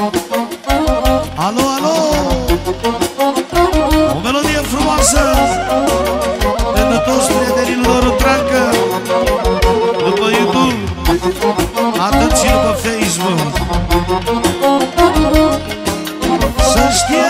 Alo, alo! O melodie frumoasă pentru toți prietenilor întreagă, după YouTube, atât și după Facebook. Să știe!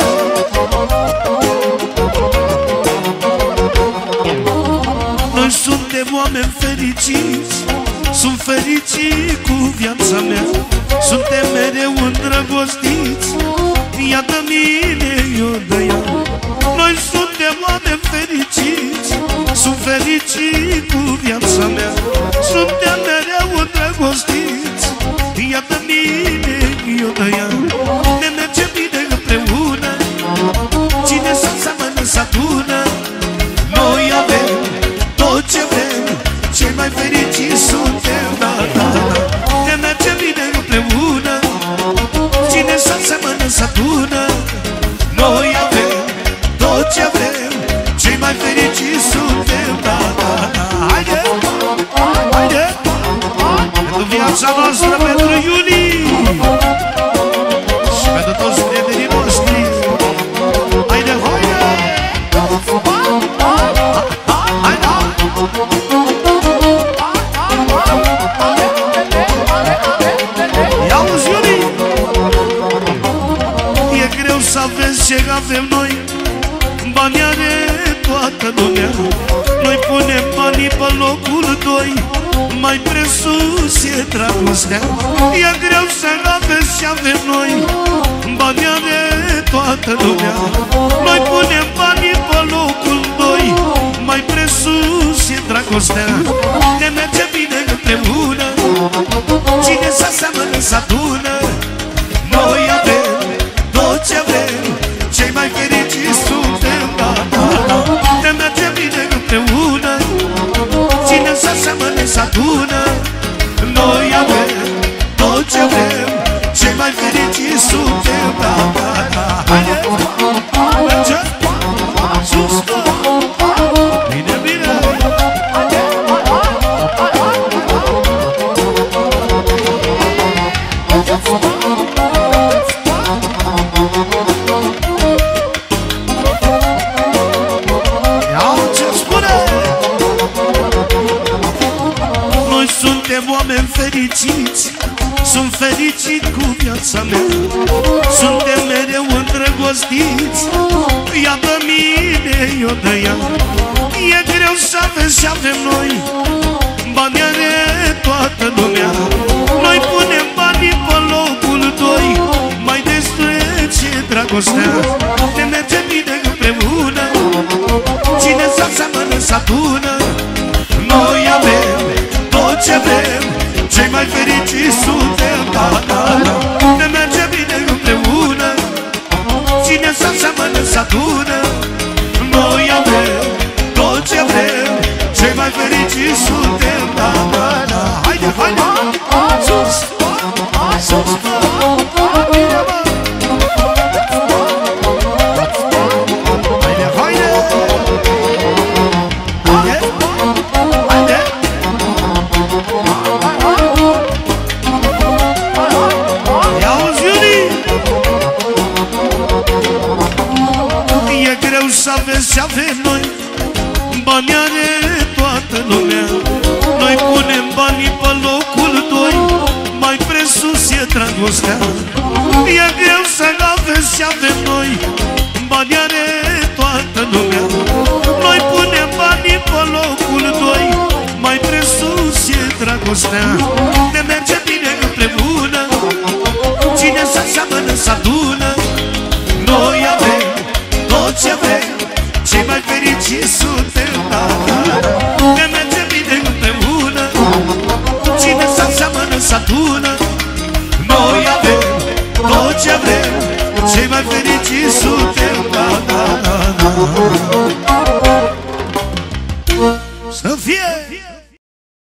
Noi suntem oameni fericiți, sunt fericit cu viața mea. Suntem mereu îndrăgostiți, ea de mine, eu de ea. Noi suntem oameni fericiți, sunt fericit cu viața mea. Suntem mereu îndrăgostiți, ea de mine, eu de ea. Ne mergem bine împreună, cine să seamănă să adună. Noi avem tot ce vrem, cei mai fericiți suntem, da, da, da. Ne mergem bine împreună, cine să seamănă să adună. Noi avem tot ce vrem, cei mai fericiți suntem, da, da, da. Haide, haide, pentru viața noastră, pentru iunii și pentru toți prietenii noștri. Haide, haide, haide. Ia-uzi, iunii! E greu să aveți ce avem noi, bani are toată lumea. Noi punem banii pe locul doi, mai presus e dragostea. E greu să aveți ce avem noi, bani are toată lumea. Noi punem banii pe locul doi, mai presus e dragostea. Ne merge bine împreună, cine să seamănă să adună. Noi avem tot ce vrem, cei mai fericiți suntem, da, da, da. Ne merge bine împreună, cine să seamănă să adună. Noi avem tot ce vrem, cei mai fericiți suntem, da, da, da. Haide, merge, sus, bine, bine. Noi suntem oameni fericiți, sunt fericit cu viața mea. Suntem mereu îndrăgostiți, ea de mine, eu de ea. E greu să aveți ce avem noi, bani are toată lumea. Noi punem banii pe locul doi, mai destrece dragostea. Ne merge bine împreună, cine să seamănă să adună. Noi avem tot ce vrem, cei mai fericiți suntem, da, da, da. Ne merge bine împreună, cine să seamănă să adună. Noi avem tot ce vrem, cei mai fericiți suntem, da, da, da. Haide, haide, sus, sus, bine, bă. Haide, haide, haide, haide. Ia-uzi, iunii! E greu să aveți ce avem noi, bani are toată lumea. Noi punem banii pe locul doi, mai presus e dragostea. E greu să aveți ce avem noi, bani are toată lumea. Noi punem banii pe locul doi, mai presus e dragostea. Ne merge bine împreună, cine să seamănă să adună. Noi avem tot ce vrem, cei mai fericiți suntem, da, da, da. Ne merge bine împreună, cine să seamănă să adună. Noi avem tot ce vrem, cei mai fericiți suntem, da, da, da, da. Să fie!